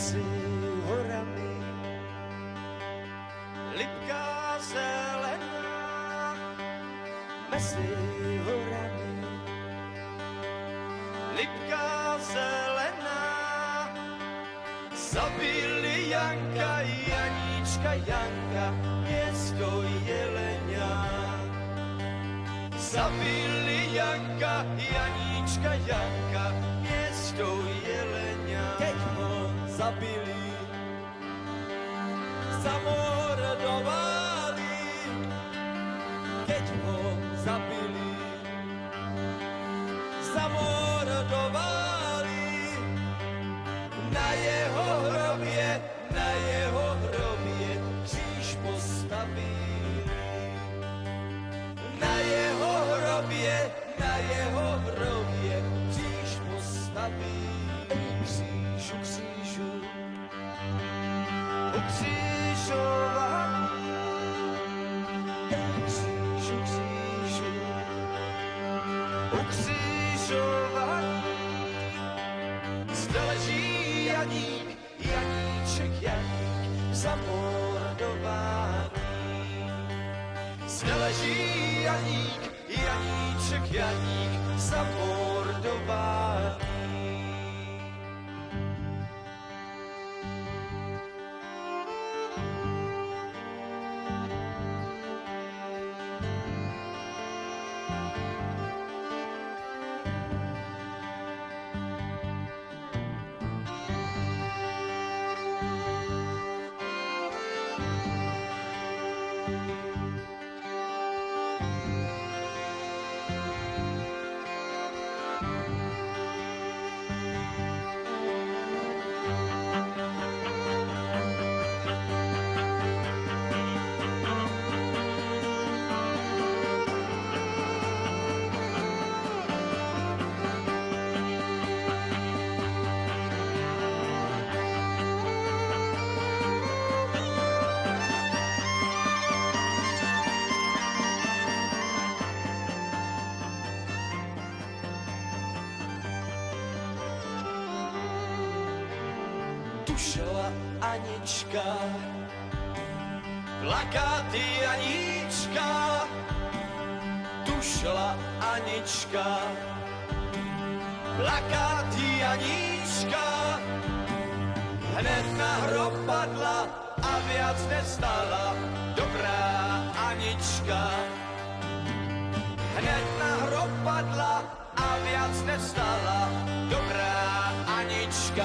mezi horami. Lipka zelená mezi horami. Lipka zelená, zabili Janka, Janíčka, Janka, město Jelenia. Zabili Janka, Janíčka, Janka, město Jelenia. Keď ho zabili, zamordovali. Keď ho zabili, zamordovali. Na jeho hrobě kříž postavili. Na jeho hrobě kříž postavili. Křížu, křížu, ukřižovaný. Křížu, křížu, ukřižovaný. Zde leží Janík, Janíček, Janík, zamordovaný. Zde leží Janík, Janíček, Janík, zamordovaný. Tušila Anička, plakáty Aníčka. Tušila Anička, plakáty Aníčka. Hned na hrob padla a viac nestala dobrá Anička. Hned na hrob padla a viac nestala dobrá Anička.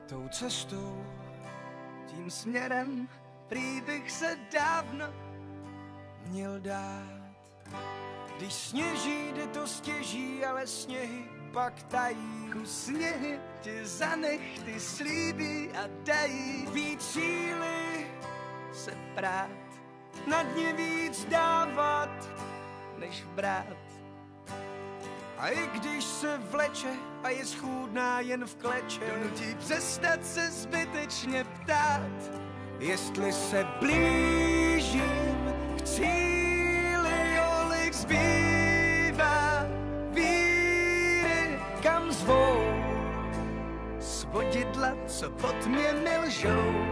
tou cestou, tím směrem, prý bych se dávno měl dát. Když sněží, jde to stěží, ale sněhy pak tají. Kus sněhy ti za nechty slíbí a dají víc síly se prát, na dně víc dávat, než brát. A i když se vleče a je schůdná jen v kleče, donutí přestat se zbytečně ptát, jestli se blížím k cíli, kolik zbývá víry, kam zvou svodidla, co pod mě milžou.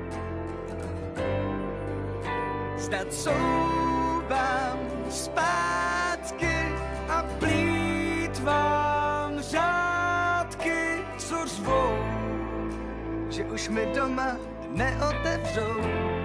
Zdat couvám zpátky a plýtvám řádky, co řvou, že už mi doma neotevřou.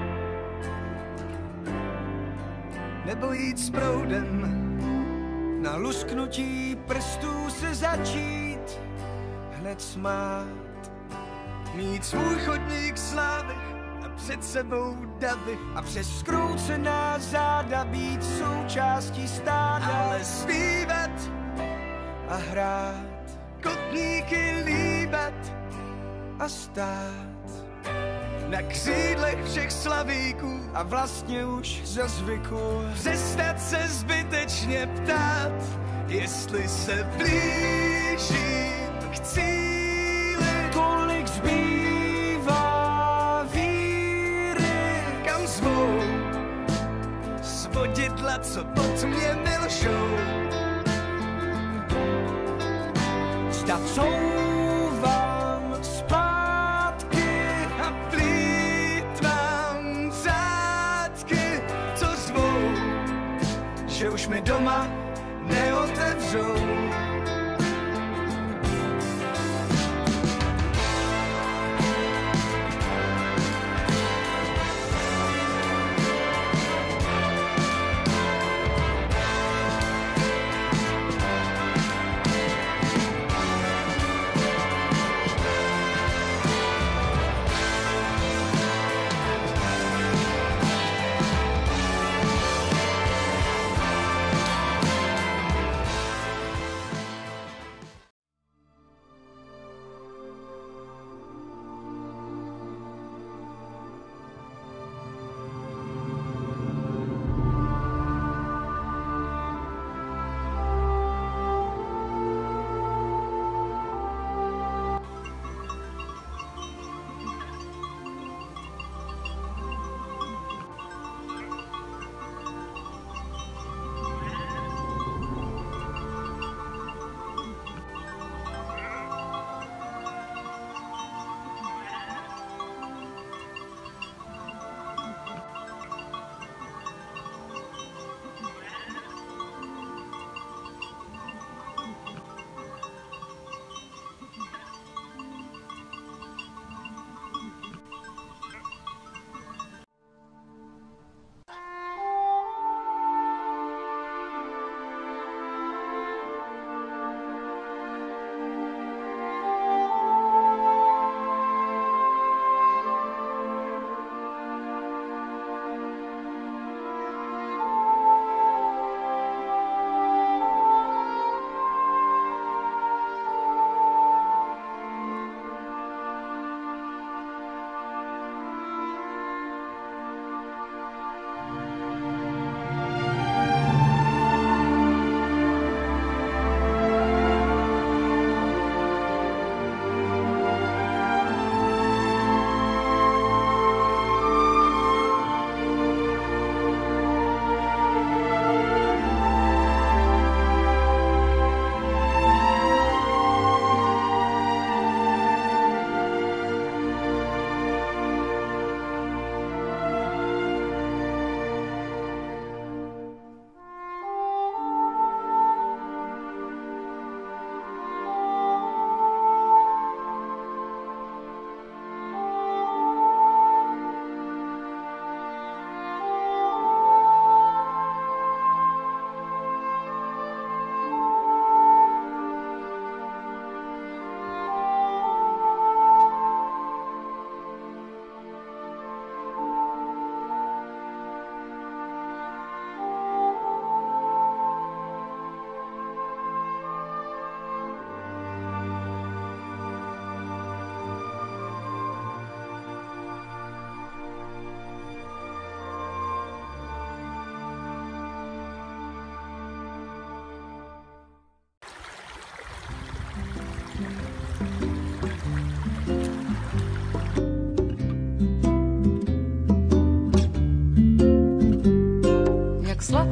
Nebo jít s proudem, na lusknutí prstů se začít hned smát. Mít svůj chodník slávy a před sebou davy a přes skroucená záda být součástí stáda. Ale zpívat a hrát, kotníky líbat a stát na křídlech všech slavíků a vlastně už za zvyku přestat se zbytečně ptát, jestli se blížím k cíli, kolik zbývá víry, kam zvou svodidla, co pod mě milžou. Zda couvám zpátky a plýtvám řádky, co zvou, že už mi doma neotevřou.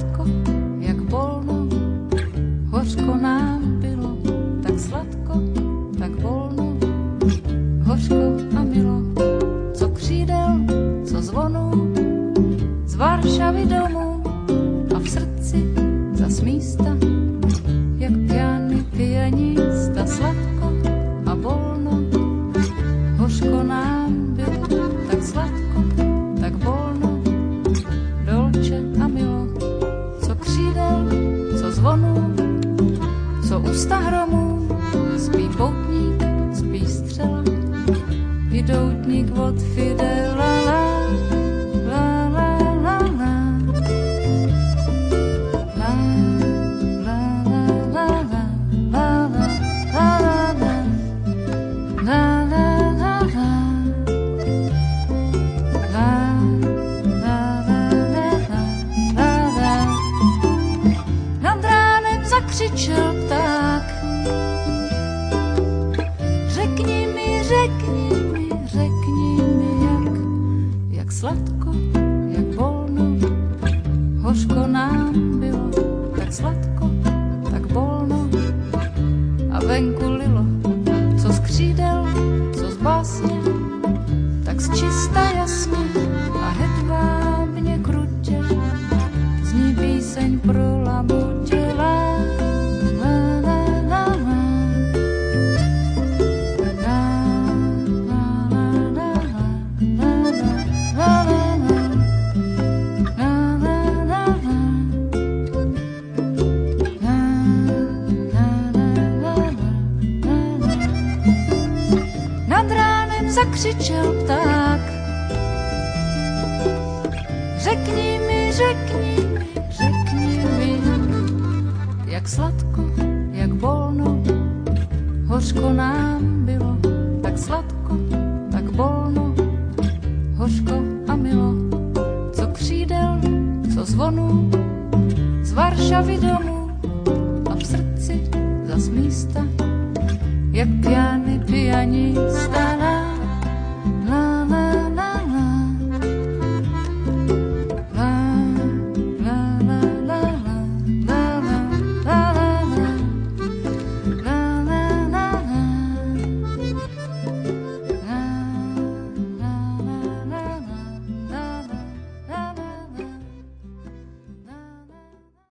sladko, jak volno, hořko nám bylo, tak sladko, tak volno, hořko a milo, co křídel, co zvonů, z Varšavy domů a v srdci zas místa, jak piany pianista, sladko a volno, hořko nám bylo, tak sladko, tak volno, dolče a milo, co křídel, co zvonů, co ústa hromů, spí poutník, spí střela, i doutník od Fidela, la, la, la, la, la. La, la, la, la, la, la, la, la, la, la, la, la. Nad ránem zakřičel pták. Řekni mi, jak sladko, jak volno, hořko nám bylo, tak sladko, tak volno. A venku lilo, co z křídel, co z básně, tak zčista jasně a hedvábně krutě zní píseň pro labutě. La, la, la, la, la. La, la, la, la, la, la, la, la, la, la, la, la. Nad ránem zakřičel pták. Řekni mi, jak sladko, jak volno, hořko nám bylo, tak sladko, tak volno, hořko a milo, co křídel, co zvonů, z Varšavy domů a v srdci zas místa, jak piany pianista.